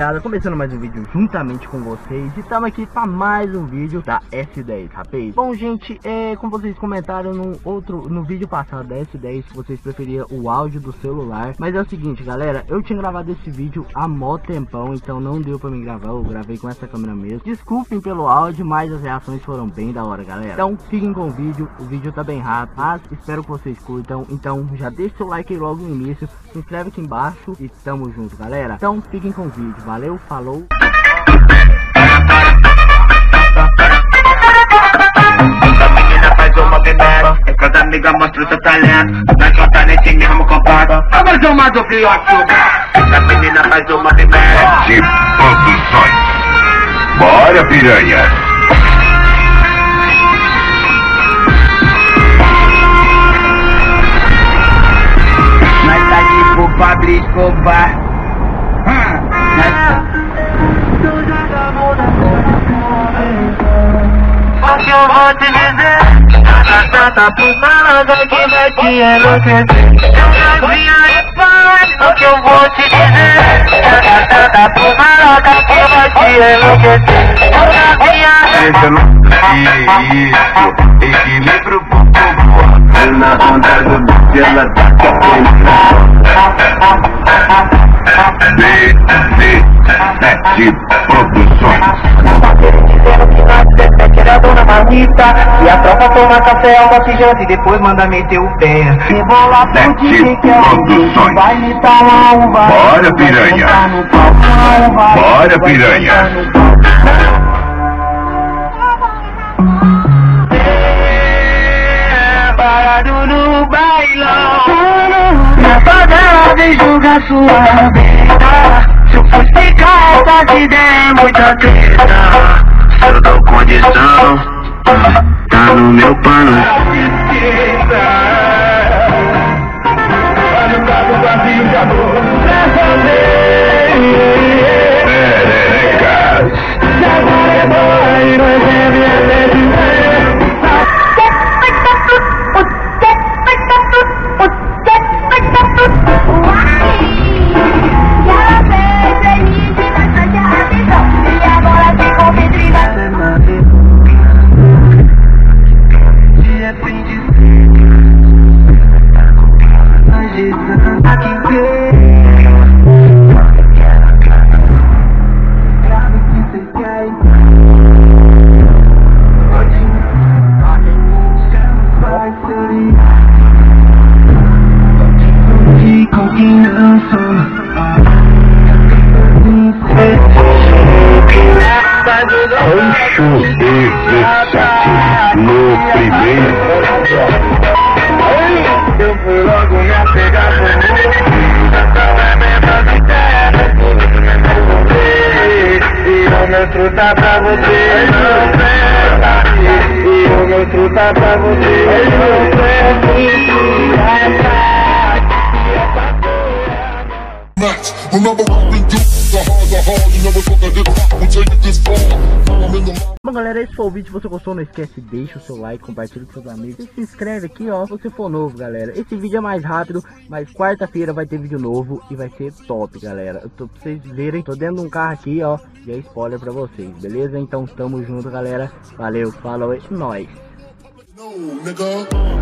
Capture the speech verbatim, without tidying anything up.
rapaziada, começando mais um vídeo juntamente com vocês. E estamos aqui para mais um vídeo da S dez, rapaz. Bom, gente, é, como vocês comentaram no outro, no vídeo passado da S dez, que vocês preferiam o áudio do celular. Mas é o seguinte, galera, eu tinha gravado esse vídeo há mó tempão, então não deu para me gravar, eu gravei com essa câmera mesmo. Desculpem pelo áudio, mas as reações foram bem da hora, galera. Então fiquem com o vídeo, o vídeo tá bem rápido, mas espero que vocês curtam. Então já deixa o like aí logo no início, se inscreve aqui embaixo e tamo junto, galera. Então fiquem com o vídeo, valeu, falou. Essa menina faz uma bebera, cada amiga mostra o seu talento, nós só tá nesse mesmo compacto. Vamos uma do filhote. Essa menina faz uma bebera de produções. Bora, piranha. Nós tá tipo Pablo Escobar. O que eu vou te dizer? Tá, tá por malandra que vai te enlouquecer. Eu não vinha em paz. O que eu vou te dizer? Tá, tá por malandra que vai te enlouquecer. Eu não vinha em paz. Isso, equilíbrio pro povo. Na onda do bicho ela tá D D sete Produções. Dona Marmita, e a tropa toma café, almoço e depois manda meter o pé. Rebola pro dia que é o vai me dar uma uva. Bora, piranha. Bora, piranha. É, parado no bailão, na favela vem jogar sua vida. Se eu fosse ficar essa vida é muita treta. Eu dou condição, tá no meu pano. Olha o gado vazio de amor. Dessa vez, Perecas. já vai embora e nós é minha vez. No primeiro. Eu fui logo me apegar e o meu truta tá pra você. E o meu truta tá pra você. Remember what we do, the hard, the hard, you never took a hip hop, we take it this far. I'm in the Bom, galera, esse foi o vídeo. Se você gostou, não esquece, deixa o seu like, compartilha com seus amigos e se inscreve aqui, ó, se você for novo, galera. Esse vídeo é mais rápido, mas quarta-feira vai ter vídeo novo e vai ser top, galera. Eu tô pra vocês verem, tô dentro de um carro aqui, ó, e é spoiler pra vocês, beleza? Então tamo junto, galera. Valeu, falou, é nóis. no, nigga.